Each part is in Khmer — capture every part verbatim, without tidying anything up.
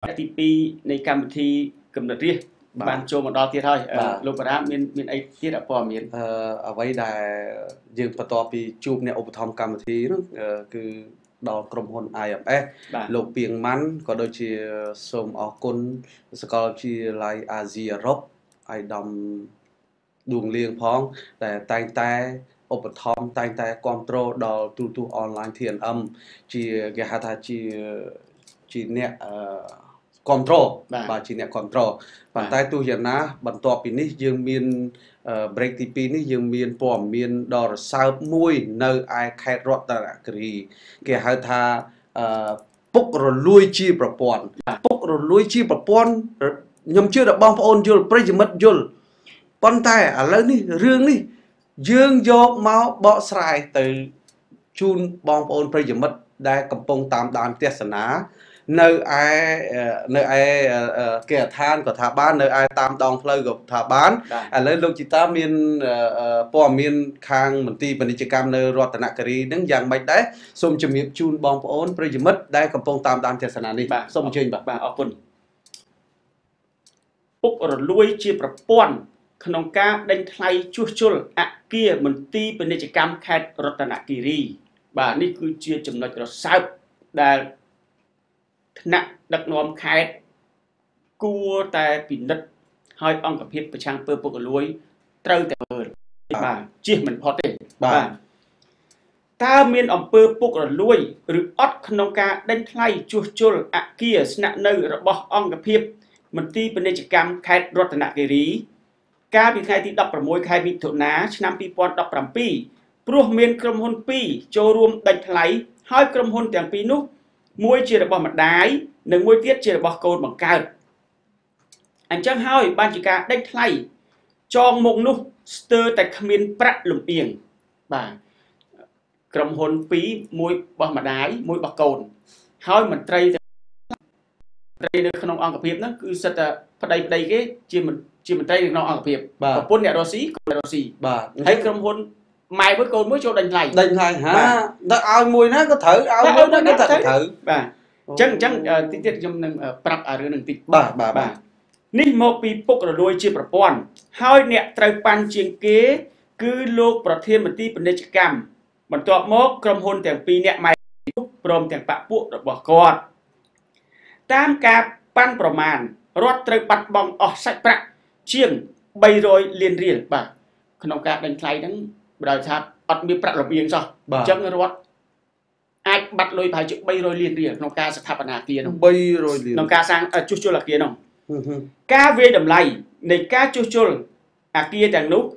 ទីពីរនៃកម្មវិធីកំណត់រាជបានចូលមកដល់ទៀតហើយលោកបារាមមានមានអីទៀតអព័ត៌មានអឺអ្វីដែលយើងបន្ទាប់ពីជួបអ្នកឧបត្ថម្ភកម្មវិធីនោះគឺដល់ក្រុមហ៊ុន I M S លោកពីងម៉ាន់ក៏ដូចជាសូមអរគុណសាកលវិទ្យាល័យអាស៊ីអឺរ៉ុបអាយដាមឌួងលៀងផងតែតែងតែឧបត្ថម្ភតែងតែគ្រប់គ្រងដល់ទូរទស្សន៍អនឡាញ T N M ជាគេហៅថាជាជាអ្នកអឺគ្រប់គ្រងបាទជាអ្នកគ្រប់គ្រងប៉ុន្តែទោះយ៉ាងណាបន្ទាប់ពីនេះយើងមាន break ទីពីរនេះយើងមានព័ត៌មានដ៏រសើបមួយនៅឯខេត្តរតនគិរីគេហៅថាអឺពុករលួយជាប្រព័ន្ធពុករលួយជាប្រព័ន្ធខ្ញុំជឿថាបងប្អូនយល់ប្រិយមិត្តយល់ប៉ុន្តែឥឡូវនេះរឿងនេះយើងយកមកបកស្រាយទៅជូនបងប្អូនប្រិយមិត្តដែលកំពុងតាមដានទស្សនានៅឯនៅឯគេដ្ឋានក៏ថាបាននៅឯតាមដងផ្លូវក៏ថាបានឥឡូវលោកជីតាមានព័ត៌មានខាងមន្ទីរពាណិជ្ជកម្មនៅរតនគិរីនឹងយ៉ាងម៉េចដែរសូមជំរាបជូនបងប្អូនប្រិយមិត្តដែលកំពុងតាមដានទស្សនានេះសូមអញ្ជើញបាទបាទអរគុណពុករលួយជាប្រព័ន្ធក្នុងការដេញថ្លៃជួសជុលអគារមន្ទីរពាណិជ្ជកម្មខេត្តរតនគិរីបាទនេះគឺជាចំណុចរសើបដែលថ្នាក់ដឹកនាំខេត្តគួរតែពិនិត្យឲ្យអង្គភាពប្រឆាំងពើពុករលួយត្រូវតែមើលបាទជៀសមិនផុតទេបាទតើមានអំពើពុករលួយឬអត់ក្នុងការដេញថ្លៃជួសជុលអគារស្នាក់នៅរបស់អង្គភាពមន្ទីរពាណិជ្ជកម្មខេត្តរតនគិរីកាលពីថ្ងៃទីដប់ប្រាំមួយខែមិថុនាឆ្នាំពីរពាន់ដប់ប្រាំពីរព្រោះមានក្រុមហ៊ុនពីរចូលរួមដេញថ្លៃហើយក្រុមហ៊ុនទាំងពីរនោះមួយជារបស់ម្ដាយនិងមួយទៀតជារបស់កូនបង្កើតអញ្ចឹងហើយបានជាការដេញថ្លៃចងមុខនោះស្ទើរតែគ្មានប្រាក់លំអៀងបាទក្រុមហ៊ុនពីរមួយរបស់ម្ដាយមួយរបស់កូនហើយមន្ត្រីត្រីនៅក្នុងអង្គភាពហ្នឹងគឺសិតតែប្តីប្តីគេជាជាមន្ត្រីនៅក្នុងអង្គភាពប្រពន្ធអ្នករស់ស៊ីកូនរស់ស៊ីបាទហើយក្រុមហ៊ុនម៉ែមួយកូនមួយចូលដេញថ្លៃដេញថ្លៃហាដល់ឲ្យមួយណាក៏ត្រូវឲ្យមួយណាក៏ត្រូវបាទអញ្ចឹងអញ្ចឹងតិចទៀតខ្ញុំនឹងប្រាប់អារឿងនឹងតិចបាទបាទបាទនេះមកពីពុករលួយជាប្រព័ន្ធហើយអ្នកត្រូវប៉ាន់ជាងគេគឺលោកប្រធានមន្ទីរពាណិជ្ជកម្មបន្ទាប់មកក្រុមហ៊ុនទាំងពីរអ្នកម៉ែព្រមទាំងបពពួករបស់គាត់តាមការប៉ាន់ប្រមាណរដ្ឋត្រូវបាត់បង់អស់សាច់ប្រាក់ជាងបីរយលានរៀលបាទក្នុងការដេញថ្លៃហ្នឹងបើដោយថាអត់មានប្រាក់របៀងសោះអញ្ចឹងរដ្ឋអាចបាត់លុយប្រហែលជាបីរយលានរៀលក្នុងការស្ថាបនាអគារនោះបីរយលានក្នុងការសាងជួសជុលអគារនោះការវាយតម្លៃនៃការជួសជុលអគារទាំងនោះ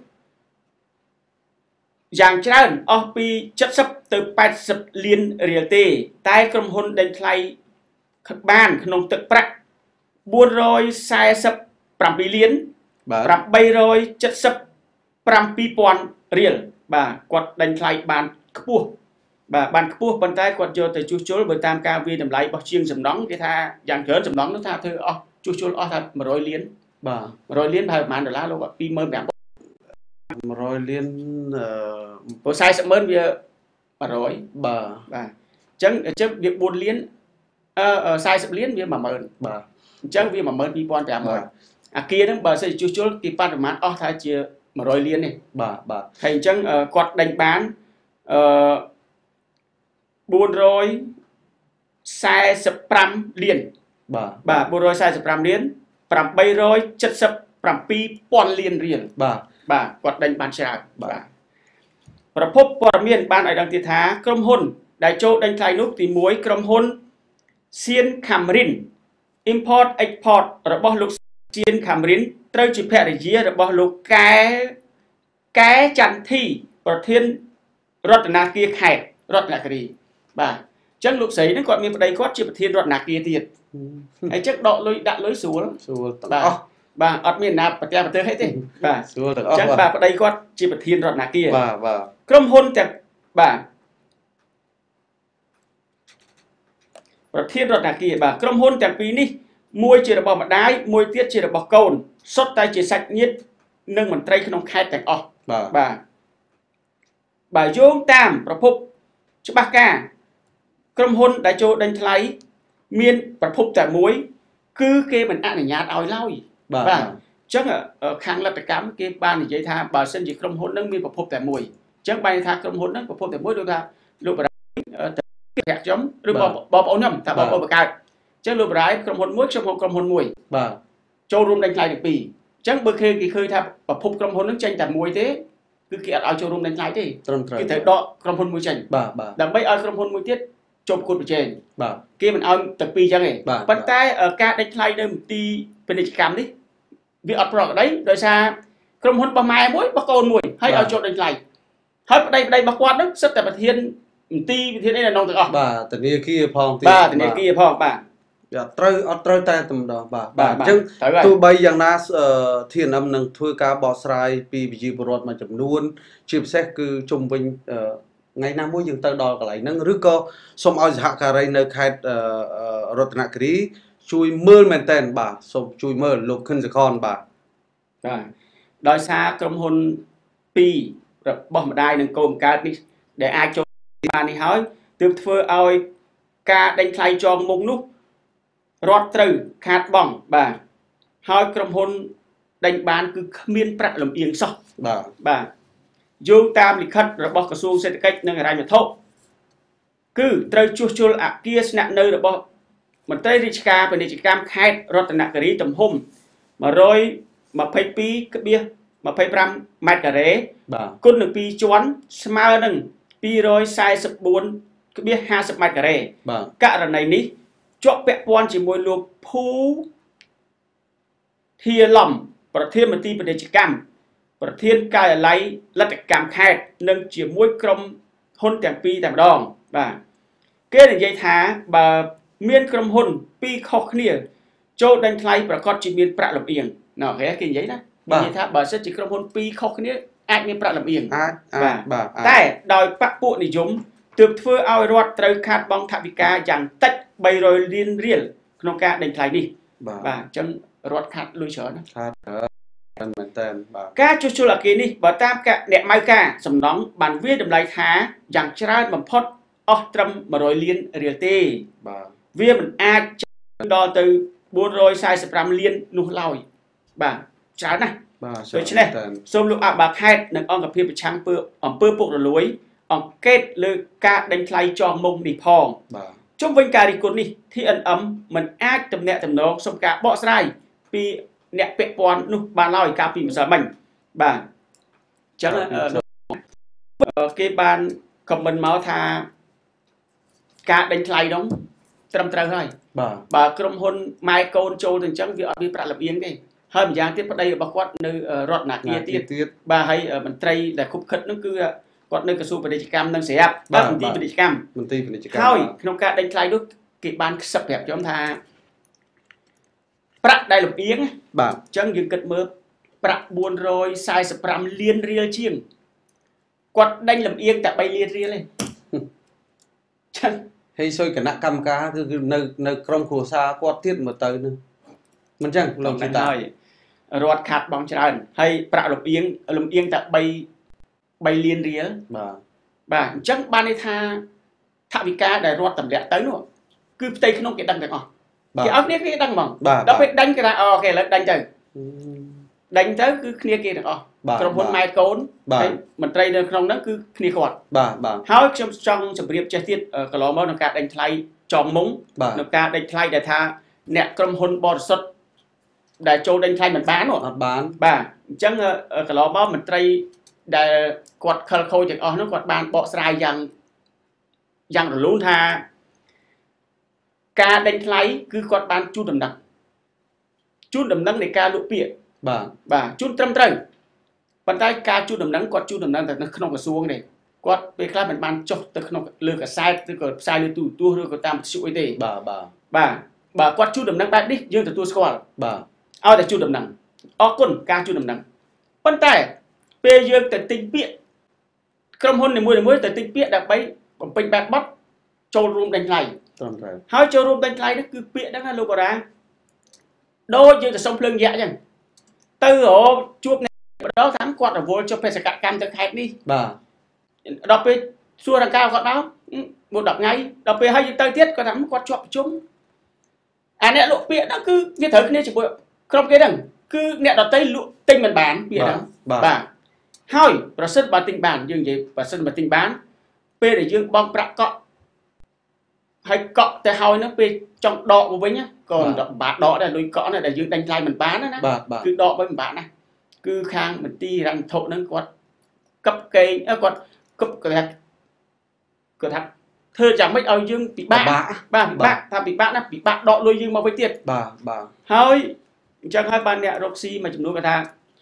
យ៉ាងច្រើនអស់ពី七សិបទៅแปดសិបលានរៀលទេតែក្រុមហ៊ុនដេញថ្លៃបានក្នុងទឹកប្រាក់បួនរយសែសិបប្រាំពីរលានប្រាំបីរយសិបប្រាំពីរពាន់រៀលបាទគាត់ដេញថ្លៃបានខ្ពស់បាទបានខ្ពស់ប៉ុន្តែគាត់យកទៅជួសជុលបើតាមការវាយតម្លៃរបស់ជាងសំណង់គេថាយ៉ាងច្រើនសំណង់នោះថាធ្វើអស់ជួសជុលអស់ថាមួយរយលានបាទមួយរយលានប្រហែលប្រហែលដុល្លារលោកពីរម៉ឺនប្រាំពាន់មួយរយលានអឺព្រោះសែសិបម៉ឺនវាមួយរយបាទបាទអញ្ចឹងអញ្ចឹងវាបួនលានអឺសែសិបលានវាមួយម៉ឺនបាទអញ្ចឹងវាមួយម៉ឺនពីរពាន់ប្រាំរយអាគារហ្នឹងបើសិនជួសជុលទីប៉ាន់ប្រមាណអស់ថាជាមួយរយលាននេះបាទបាទហើយអញ្ចឹងគាត់ដេញបានអឺបួនរយសែសិបប្រាំលានបាទបាទបួនរយសែសិបប្រាំលានប្រាំបីរយសិបប្រាំពីរពាន់លានរៀលបាទបាទគាត់ដេញបានច្រើនបាទប្រភពព័ត៌មានបានឲ្យដឹងទៀតថាក្រុមហ៊ុនដែលចូលដេញថ្លៃនោះទីមួយក្រុមហ៊ុន Sian Camrin Import Export របស់លោក Sian Camrin ត្រូវជាភរិយារបស់លោកកែកែចន្ទធីប្រធានរដ្ឋាភិបាលខេត្តរតនគិរីបាទអញ្ចឹងលោកស្រីហ្នឹងគាត់មានប្តីគាត់ជាប្រធានរដ្ឋាភិបាលទៀតហើយអញ្ចឹងដកលុយដាក់លុយស្រួលស្រួលបាទបាទអត់មានណាប្រទេសប្រទេសអីទេបាទស្រួលទាំងអស់អញ្ចឹងបាទប្តីគាត់ជាប្រធានរដ្ឋាភិបាលបាទបាទក្រុមហ៊ុនទាំងបាទប្រធានរដ្ឋាភិបាលបាទក្រុមហ៊ុនទាំងពីរនេះមួយជារបស់ម្ដាយមួយទៀតជារបស់កូនសុទ្ធតែជាសាច់ញាតិនិងមន្ត្រីក្នុងខេត្តទាំងអស់បាទបាទបើយោងតាមប្រភពច្បាស់ការក្រុមហ៊ុនដែលចូលដេញថ្លៃមានប្រភពតែមួយ cứ kê mình ăn ở nhà ỏi lôi và chắc ở khang là cắm cái ban thì dây tha bà sinh chỉ không hôn nâng miên và phộp tại mùi chắc bay tha không hôn nâng và phộp tại mùi đâu ta lúc đó kẹt giống rồi bỏ bỏ ổ nhầm ta bỏ bỏ cài chắc lúc đó không hôn muối không không hôn mùi châu rung đánh lại được bì chắc bữa khi cái khơi tha và phộp không hôn nâng tranh tại mùi thế cứ kẹt ao châu rung đánh lại thế cái thời đó không hôn mùi tranh đằng bây ao không hôn mùi tiết chụp cột trên kia mình ao tập pi cho này bắt tay ở ca đánh lại đây một tí bên đây cắm đi vì ở đó đấy đời xa không hôn ba mai muối ba con mùi hay ở chỗ đánh lại hết đây đây ba quan đó rất là bật thiên ti thiên đây là nông thực ở bà từ kia kia phong bà từ kia phong bà trôi ở trôi tay tầm đó bà bà chứ tôi bây giờ na thiên âm nâng thôi cá bò sài pi bị bột mà chấm luôn chip xét cứ chung vinh ngày nào mỗi dừng tới đo cái này nâng rước co xong ao hạ cà ray nơi khai Ratnakiri chui mơ men tên bà xong chui mơ lục khinh sẽ con bà đòi xa trong hôn pi rồi bỏ một đai nâng côm cá đi để ai cho bà này hỏi từ phơ oi ca đánh thay cho mông nút rót trừ khát bỏng bà hỏi trong hôn đánh bán cứ miên prạ làm yên sọ bà bà dương tam lịch khất rồi bỏ cả xuông sẽ cách nâng ra nhà thô cứ trời chua chua ạ kia nặng nơi rồi bỏ mình tới đi ca bên đây chỉ cam khai rót nặng cái tầm hôm mà rồi mà phải pi cái bia mà phải pram mét cả rễ côn được pi choán smart nâng pi rồi sai sập bốn cái bia hai sập mét cả rễ cả lần này ní chọn bẹ quan chỉ môi luộc phú thia lỏng và thêm một tí bên đây chỉ cam và thiên cài lấy lật cảm khai nâng chỉ môi crom hôn tèm pi tèm đòn và cái này dây thá bà miên crom hôn pi khóc nia cho đánh thay và con chỉ miên prạ làm yên nào cái cái giấy đó bà dây thá bà sẽ chỉ crom hôn pi khóc nia ai miên prạ làm yên vàแต่ដោយបពុនិយមទើបធ្វើឲ្យរដ្ឋត្រូវខាតបង់ថវិកាយ៉ាងតិចba trămលានរៀលក្នុងការដេញថ្លៃនេះបាទអញ្ចឹងរដ្ឋខាតលុយច្រើនណាខាតមែនតើបាទការជួសជុលអគារនេះបើតាមអ្នកម៉ៅការសំណង់បានវាតម្លៃថាយ៉ាងច្រើនបំផុតអស់ត្រឹមmột trămលានរៀលទេបាទវាមិនអាចដល់ទៅbốn trăm bốn mươi lămលាននោះឡើយបាទច្រើនណាស់ដូច្នេះសូមលោកអបាខេតនិងអង្គភាពប្រឆាំងពើអំពើពុករលួយអង្គកេតលើការដេញថ្លៃចងមុំនេះផងបាទជុំវិញការរិះគន់នេះ ที เอ็น เอ็ม មិនអាចតំណាក់តំណងសុំការបកស្រាយពីអ្នកពាក់ព័ន្ធនោះបានឡើយកាលពីម្សិលមិញបាទអញ្ចឹងគេបានខមមិនមកថាការដេញថ្លៃនោះត្រឹមត្រូវហើយបាទបើក្រុមហ៊ុនម៉ែកូនចូលទៅអញ្ចឹងវាអត់មានប្រាក់របៀងទេហើយម្យ៉ាងទៀតប្តីរបស់គាត់នៅរដ្ឋនាគារទៀតបាទហើយមន្ត្រីដែលគប់ខិតនោះគឺគាត់នៅក្រសួងពាណិជ្ជកម្មនិងស្រាប់បាទមន្ត្រីពាណិជ្ជកម្មមន្ត្រីពាណិជ្ជកម្មហើយក្នុងការដេញថ្លៃនោះគេបានខ្សឹបប្រាប់ខ្ញុំថាប្រាក់ដែលលំអៀងបាទអញ្ចឹងយើងគិតមើលប្រាក់bốn trăm bốn mươi lămលានរៀលជាងគាត់ដេញលំអៀងតែbaលានរៀលទេចឹងហើយសុយគណៈកម្មការគឺនៅនៅក្រុមគ្រួសារគាត់ទៀតមកទៅនឹងមិនចឹងលោកជីតារដ្ឋខាត់បងច្រើនហើយប្រាក់លំអៀងលំអៀងតែ3 3លានរៀលបាទបាទអញ្ចឹងបានន័យថាថវិកាដែលរដ្ឋតម្លាក់ទៅនោះគឺផ្ទៃក្នុងគេដឹងទាំងអស់គេអត់គ្នាគេដឹងហ្មងដល់ពេលដេញគេថាអូគេឥឡូវដេញទៅដេញទៅគឺគ្នាគេទាំងអស់ក្រុមហ៊ុនម៉ែកូនហើយមន្ត្រីនៅក្នុងហ្នឹងគឺគ្នាគាត់បាទបាទហើយខ្ញុំចង់ជម្រាបចេះទៀតកន្លងមកក្នុងការដេញថ្លៃចងមុងក្នុងការដេញថ្លៃដែលថាអ្នកក្រុមហ៊ុនបរិសុទ្ធដែលចូលដេញថ្លៃមិនបានអត់បានបាទអញ្ចឹងកន្លងមកមន្ត្រីដែលគាត់ខលខូចទាំងអស់នោះគាត់បានបកស្រាយយ៉ាងយ៉ាងរលូនថាការដេញថ្លៃគឺគាត់បានជូនដំណឹងជូនដំណឹងនៃការលក់ពាក្យបាទបាទជូនត្រឹមត្រូវប៉ុន្តែការជូនដំណឹងគាត់ជូនដំណឹងតែនៅក្នុងក្រសួងនេះគាត់ពេលខ្លះមិនបានចុះទៅក្នុងលើកាសែតឬក៏ផ្សាយលើទូរទស្សន៍ឬក៏តាមវិទ្យុអីទេបាទបាទបាទបើគាត់ជូនដំណឹងបែបនេះយើងទទួលស្គាល់បាទឲ្យតែជូនដំណឹងអរគុណការជូនដំណឹងប៉ុន្តែពេលយើងទៅទិញពាក្យក្រុមហ៊ុននីមួយៗទៅទិញពាក្យដើម្បីបំពេញបែបបត់ចូលរួមដេញថ្លៃត្រឹមត្រូវហើយចូលរួមដេញថ្លៃនេះគឺពាក្យហ្នឹងណាលោកបារាដូចយើងទៅសុំភ្លើងយក្សអញ្ចឹងទៅរកជួបអ្នកម្ដងតាមគាត់រវល់ចុះបេសកកម្មទៅខេត្តនេះបាទដល់ពេលសួររង្កៅគាត់ដល់មួយដប់ថ្ងៃដល់ពេលហើយយើងទៅទៀតគាត់ថាគាត់ជាប់ប្រជុំអាអ្នកលក់ពាក្យហ្នឹងគឺវាត្រូវគ្នាជាមួយគ្រប់គេហ្នឹងគឺអ្នកដតីលក់ទិញមិនបានពាក្យហ្នឹងបាទហើយប្រសិនបើទិញបានយើងនិយាយប្រសិនបើទិញបានពេលដែលយើងបង់ប្រាក់កក់ហើយកក់ទៅហើយហ្នឹងពេលចង់ដកមកវិញក៏បាក់ដកដែរលុយកក់ដែរដែលយើងដេញថ្លៃមិនបានណាគឺដកវិញមិនបានណាគឺខាងមន្ទីរហិរញ្ញវត្ថុហ្នឹងគាត់កឹបកេងគាត់កឹបគាត់គាត់ថាធ្វើយ៉ាងម៉េចឲ្យយើងពិបាកបាទពិបាកថាពិបាកណាពិបាកដកលុយយើងមកវិញទៀតបាទបាទហើយអញ្ចឹងហើយបានអ្នករកស៊ីមួយចំនួនគាត់ថា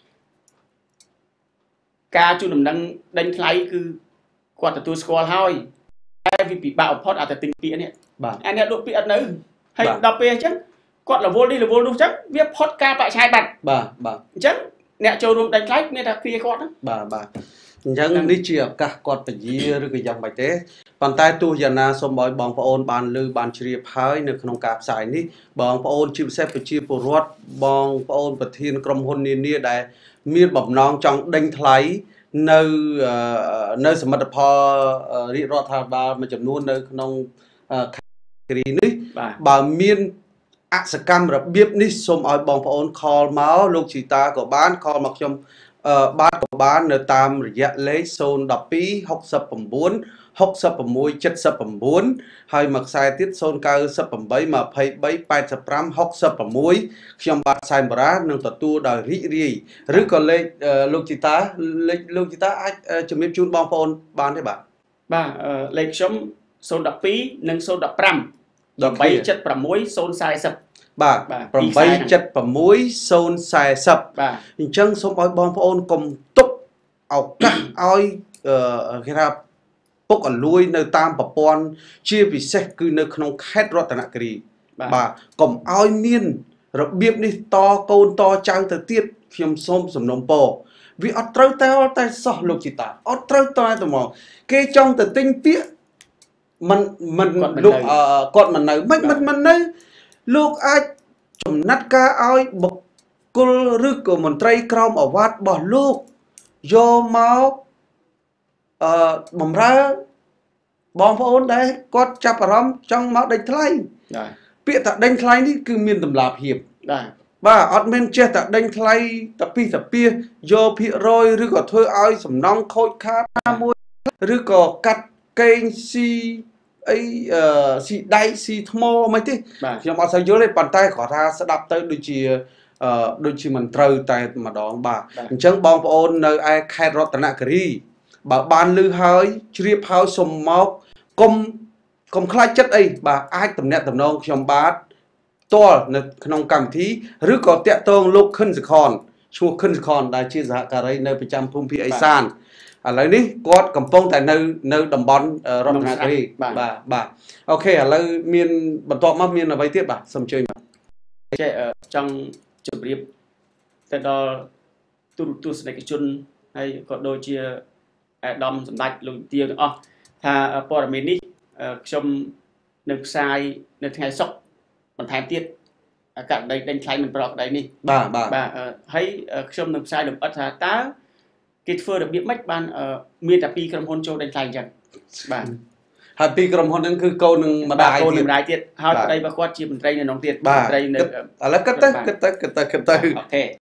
ការជូនដំណឹងដេញថ្លៃគឺគាត់ទទួលស្គាល់ហើយតែវាពិបាកបំផុតអាចតែទិញពាក្យនេះបាទអាអ្នកលក់ពាក្យអត់នៅហើយដល់ពេលអញ្ចឹងគាត់រវល់នេះរវល់នោះអញ្ចឹងវាផុតការបច្ឆាយបាត់បាទបាទអញ្ចឹងអ្នកចូលរួមដេញថ្លៃមានតែគ្រាគាត់ហ្នឹងបាទបាទអញ្ចឹងនេះជាឱកាសគាត់ពជាឬក៏យ៉ាងម៉េចទេប៉ុន្តែទោះយ៉ាងណាសូមឲ្យបងប្អូនបានលើបានជ្រាបហើយនៅក្នុងការផ្សាយនេះបងប្អូនជាពិសេសប្រជាពលរដ្ឋបងប្អូនប្រធានក្រុមហ៊ុននានាដែលមានបំណងចង់ដេញថ្លៃនៅនៅសមិទ្ធផលរាជរដ្ឋាភិបាលមួយចំនួននៅក្នុងខេត្តគិរីនេះបើមានអសកម្មរបៀបនេះសូមឲ្យបងប្អូនខលមកលោកជីតាក៏បានខលមកខ្ញុំបាទក៏បាននៅតាមរយៈលេខศูนย์ หนึ่ง สอง หก สิบ หก หก หก หก เจ็ด สิบ ហើយមួយខ្សែទៀតศูนย์ เก้า แปด ยี่ แปด ห้า แปด หก หก ខ្ញុំបាទសែមបារានឹងទទួលដោយរីករាយឬក៏លេខលោកជីតាលេខលោកជីតាអាចជំរាបជូនបងប្អូនបានទេបាទបាទលេខខ្ញុំศูนย์ หนึ่ง สอง និងศูนย์ หนึ่ง ห้า แปด เจ็ด หก ศูนย์ สี่ ศูนย์បាទ แปด เจ็ด หก ศูนย์ สี่ ศูนย์បាទអញ្ចឹងសូមឲ្យបងប្អូនកុំទុកឱកាសឲ្យគេថាពុកអលួយនៅតាមប្រព័ន្ធជាពិសេសគឺនៅក្នុងខេត្តរតនគិរីបាទកុំឲ្យមានរបៀបនេះតកូនតចៅទៅទៀតខ្ញុំសូមសំណូមពរវាអត់ត្រូវតែតែសោះលោកជីតាអត់ត្រូវតែតែមកគេចង់ទៅទិញពាក្យមិនមិនលោកគាត់មិននៅមិនមិនមិននៅលោកអាចចំណាត់ការឲ្យបុគ្គលឬក៏មន្ត្រីក្រមអាវ៉ាត់របស់លោកយកមកអឺបំរើបងប្អូនដែរគាត់ចាប់អារម្មណ៍ចង់មកដេញថ្លៃពាក្យថាដេញថ្លៃនេះគឺមានតម្លាភាពដែរបាទអត់មានចេះតែដេញថ្លៃតែពីតាពីយកភាគរយឬក៏ធ្វើឲ្យសំណងខូចខាតណាមួយឬក៏កាត់កេងស៊ីអីស៊ីដៃស៊ីថ្មមិនទេខ្ញុំអត់សូវយល់ទេប៉ុន្តែគាត់ថាស្ដាប់ទៅដូចជាអឺដូចជាមិនត្រូវតែម្ដងបាទអញ្ចឹងបងប្អូននៅឯខេត្តរតនគិរីបើបានលឺហើយជ្រាបហើយសុំមកកុំកុំខ្លាចចិត្តអីបាទអាចតំណាក់តំណងខ្ញុំបាទផ្ទាល់នៅក្នុងកម្មវិធីឬក៏តាក់ទងលោកខិនសខនឈ្មោះខិនសខនដែលជាសហការីនៅប្រចាំភូមិភាគឦសានឥឡូវនេះគាត់កំពុងតែនៅនៅតំបន់រតនគិរីបាទបាទអូខេឥឡូវមានបន្ទាប់មកមានអ្វីទៀតបាទសូមអញ្ជើញបាទចេះចង់ជម្រាបទៅដល់ទូរទស្សនិកជនហើយក៏ដូចជាអាដាមសម្ដេចលោកទាទាំងអស់ថាព័ត៌មាននេះខ្ញុំនឹងផ្សាយនៅថ្ងៃសុក្របន្ថែមទៀតករណីដេញថ្លៃមិនប្រក្រតីនេះបាទបាទបាទហើយខ្ញុំនឹងផ្សាយលម្អិតថាតើគេធ្វើរបៀបម៉េចបានមានតែពីរក្រុមហ៊ុនចូលដេញថ្លៃអញ្ចឹងបាទហើយពីរក្រុមហ៊ុនហ្នឹងគឺកូននឹងម្ដាយកូនម្ដាយទៀតហើយប្តីរបស់គាត់ជាមន្ត្រីនៅក្នុងទៀតមន្ត្រីនៅឥឡូវគិតទៅគិតទៅគិតទៅគិតទៅអូខេ